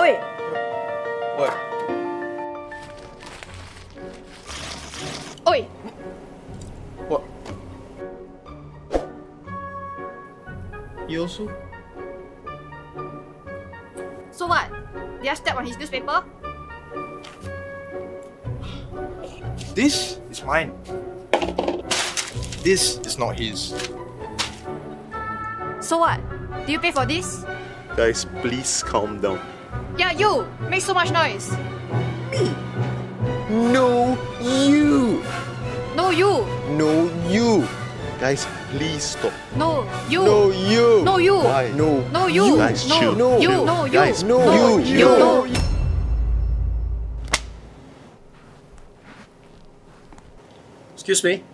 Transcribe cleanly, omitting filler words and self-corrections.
Oi! What? Oi! What? You also? So what? Did I step on his newspaper? This is mine. This is not his. So what? Do you pay for this? Guys, please calm down. Yeah, you! Make so much noise! No, you! No, you! No, you! Guys, please stop. No, you! No, you! No, you! Why? No. No, you! Guys, no, chill. you! Chill. No, you! Guys, no, no, you! No. Excuse me.